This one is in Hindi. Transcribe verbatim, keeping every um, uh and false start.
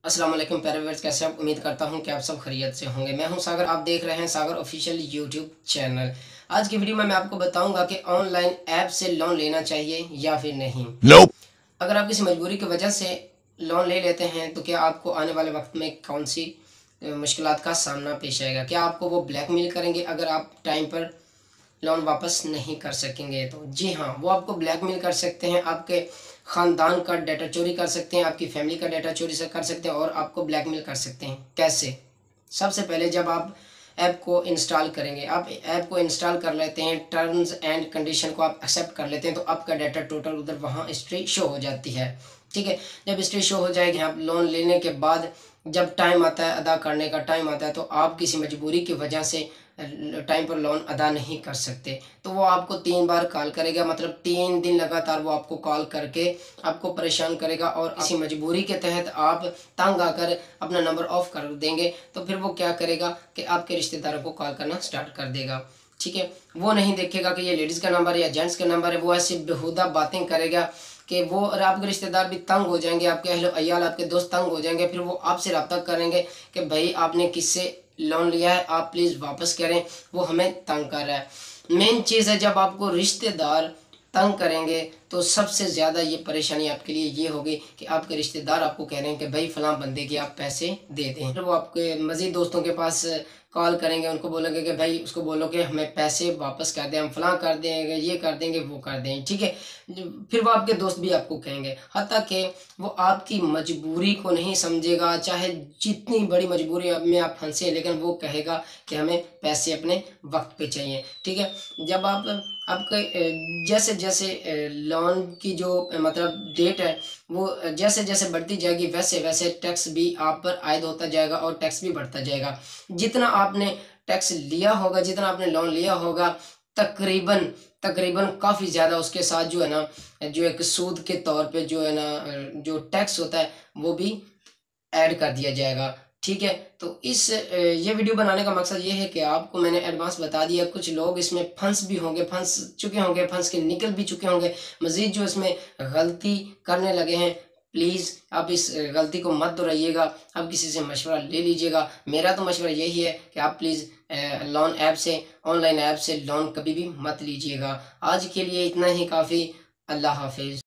अस्सलाम वालेकुम प्यारे व्यूअर्स, कैसे आप? उम्मीद करता हूं कि आप सब खैरियत से होंगे। मैं हूं सागर, आप देख रहे हैं सागर ऑफिशियल यूट्यूब चैनल। आज की वीडियो में मैं आपको बताऊंगा कि ऑनलाइन ऐप से लोन लेना चाहिए या फिर नहीं। Nope. अगर आप किसी मजबूरी की वजह से लोन ले लेते हैं तो क्या आपको आने वाले वक्त में कौन सी मुश्किलात का सामना पेश आएगा? क्या आपको वो ब्लैकमेल करेंगे अगर आप टाइम पर लोन वापस नहीं कर सकेंगे? तो जी हाँ, वो आपको ब्लैकमेल कर सकते हैं, आपके ख़ानदान का डाटा चोरी कर सकते हैं, आपकी फैमिली का डाटा चोरी से कर सकते हैं और आपको ब्लैकमेल कर सकते हैं। कैसे? सबसे पहले जब आप ऐप को इंस्टॉल करेंगे, आप ऐप को इंस्टॉल कर लेते हैं, टर्म्स एंड कंडीशन को आप एक्सेप्ट कर लेते हैं, तो आपका डाटा टोटल उधर वहाँ हिस्ट्री शो हो जाती है। ठीक है, जब हिस्ट्री शो हो जाएगी, आप लोन लेने के बाद जब टाइम आता है, अदा करने का टाइम आता है, तो आप किसी मजबूरी की वजह से टाइम पर लोन अदा नहीं कर सकते, तो वो आपको तीन बार कॉल करेगा, मतलब तीन दिन लगातार वो आपको कॉल करके आपको परेशान करेगा और किसी मजबूरी के तहत आप तंग आकर अपना नंबर ऑफ कर देंगे, तो फिर वो क्या करेगा कि आपके रिश्तेदारों को कॉल करना स्टार्ट कर देगा। ठीक है, वो नहीं देखेगा कि ये लेडीज़ का नंबर है या जेंट्स का नंबर है, वो ऐसी बेहुदा बातें करेगा कि वो और आपके रिश्तेदार भी तंग हो जाएंगे, आपके अहलो अयाल, आपके दोस्त तंग हो जाएंगे। फिर वो आपसे रब्ता करेंगे कि भाई आपने किससे लोन लिया है, आप प्लीज़ वापस करें, वो हमें तंग कर रहा है। मेन चीज़ है, जब आपको रिश्तेदार तंग करेंगे तो सबसे ज़्यादा ये परेशानी आपके लिए ये होगी कि आपके रिश्तेदार आपको कह रहे हैं कि भाई फलां बंदे की आप पैसे दे दें। फिर वो आपके मज़ीद दोस्तों के पास कॉल करेंगे, उनको बोलेंगे कि भाई उसको बोलो कि हमें पैसे वापस कर दें, हम फलां कर देंगे, ये कर देंगे, वो कर देंगे। ठीक है, फिर वो आपके दोस्त भी आपको कहेंगे, हत्ता कि वो आपकी मजबूरी को नहीं समझेगा, चाहे जितनी बड़ी मजबूरी में आप फंसे, लेकिन वो कहेगा कि हमें पैसे अपने वक्त पे चाहिए। ठीक है, जब आप आपके जैसे जैसे लोन की जो मतलब डेट है वो जैसे जैसे बढ़ती जाएगी, वैसे वैसे टैक्स भी आप पर आयद होता जाएगा और टैक्स भी बढ़ता जाएगा। जितना आपने टैक्स लिया होगा, जितना आपने लोन लिया होगा, तकरीबन तकरीबन काफ़ी ज़्यादा उसके साथ जो है ना, जो एक सूद के तौर पे जो है ना, जो टैक्स होता है वो भी ऐड कर दिया जाएगा। ठीक है, तो इस ये वीडियो बनाने का मकसद ये है कि आपको मैंने एडवांस बता दिया। कुछ लोग इसमें फंस भी होंगे, फंस चुके होंगे, फंस के निकल भी चुके होंगे, मज़ीद जो इसमें गलती करने लगे हैं, प्लीज़ आप इस गलती को मत दोहराइएगा, आप किसी से मशवरा ले लीजिएगा। मेरा तो मशवरा यही है कि आप प्लीज़ लोन ऐप से, ऑनलाइन ऐप से लोन कभी भी मत लीजिएगा। आज के लिए इतना ही काफ़ी। अल्लाह हाफिज़।